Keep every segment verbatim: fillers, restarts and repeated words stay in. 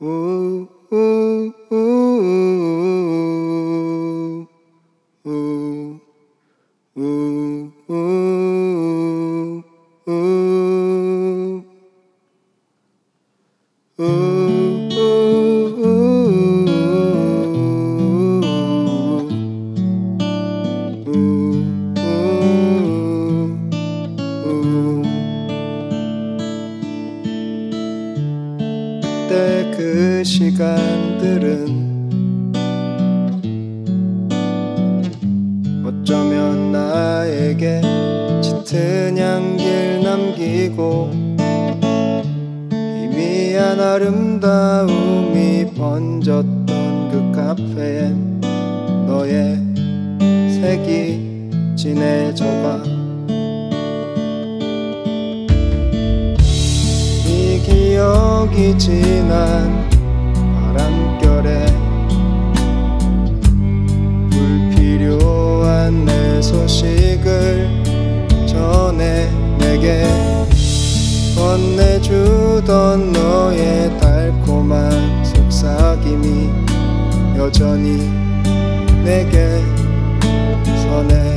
우, 우, 우, 우, 우, 우, 우, 우, 그때 그 시간들은 어쩌면 나에게 짙은 향기를 남기고 희미한 아름다움이 번졌던 그 카페엔 너의 색이 진해져가 이 기억이 지난 바람결에 불필요한 내 소식을 전해 내게 건네주던 너의 달콤한 속삭임이 여전히 내게 선해.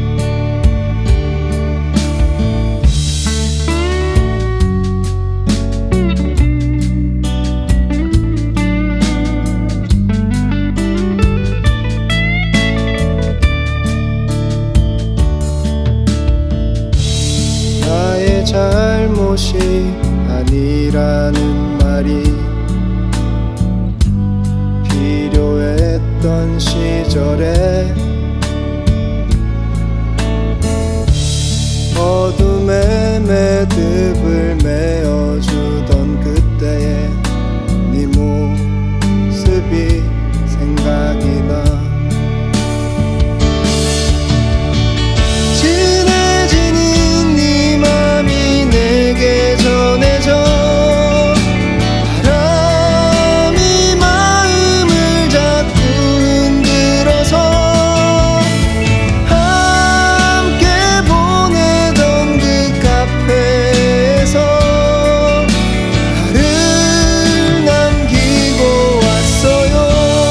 나의 잘못이 아니라는 말이 필요했던 시절에 어둠의 매듭을 메어주던 그때의 네 모습이 생각이 나. 진해지는 네 맘이 내게 전해져 바람이 마음을 자꾸 흔들어서 함께 보내던 그 카페에서 나를 남기고 왔어요.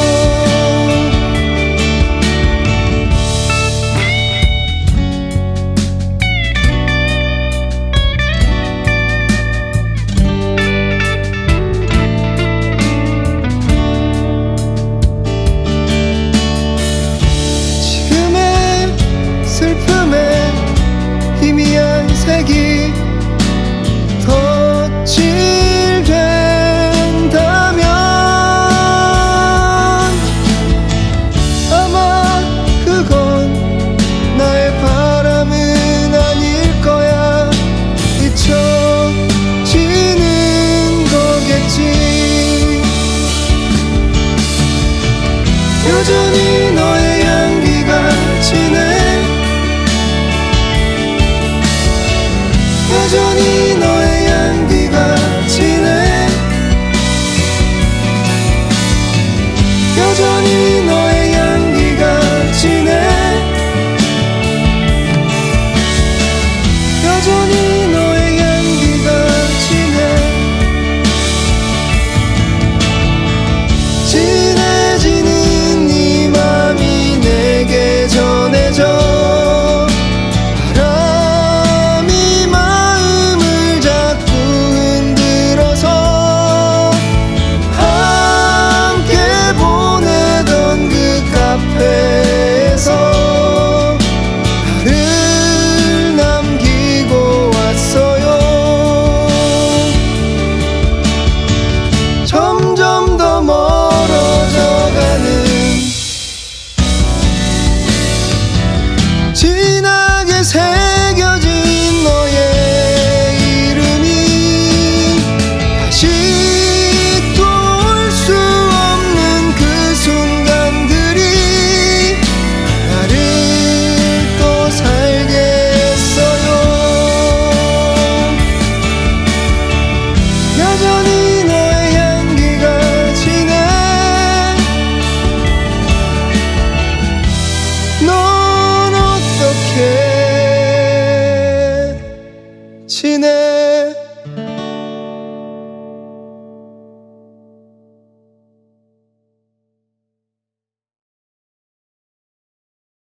지금의 슬픔에 희미한 색이 덧칠된다면 아마 그건 나의 바람은 아닐 거야. 잊혀지는 거겠지. 여전히 너의 향기가 진해. 여전히 너의 향기가 진해. 여전히 너의 향기가 진해. 여전히 너의 향기가 진해. 진해지는 네 맘이 내게 전해져 바람이 마음을 자꾸 흔들어서 함께 보내던 그 카페에서 나를 남기고 왔어요. 점점 더 멀어져가는 진하게 새겨진 너의 이름이 다시 또 올 수 없는 그 순간들이 나를 또 살게 했어요. 여전히